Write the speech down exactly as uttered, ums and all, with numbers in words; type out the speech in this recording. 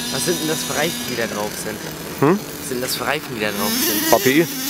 Was sind denn das für Reifen, die da drauf sind? Hm? Was sind das für Reifen, die da drauf sind? H P I.